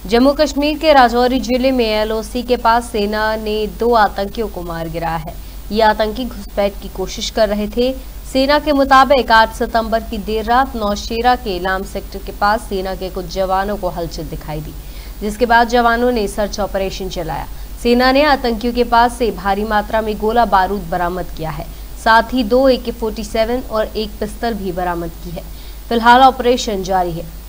जम्मू कश्मीर के राजौरी जिले में एलओसी के पास सेना ने 2 आतंकियों को मार गिराया है। ये आतंकी घुसपैठ की कोशिश कर रहे थे। सेना के मुताबिक 8 सितंबर की देर रात नौशेरा के इलाम सेक्टर के पास सेना के कुछ जवानों को हलचल दिखाई दी, जिसके बाद जवानों ने सर्च ऑपरेशन चलाया। सेना ने आतंकियों के पास से भारी मात्रा में गोला बारूद बरामद किया है, साथ ही 2 AK-47 और 1 पिस्तौल भी बरामद की है। फिलहाल ऑपरेशन जारी है।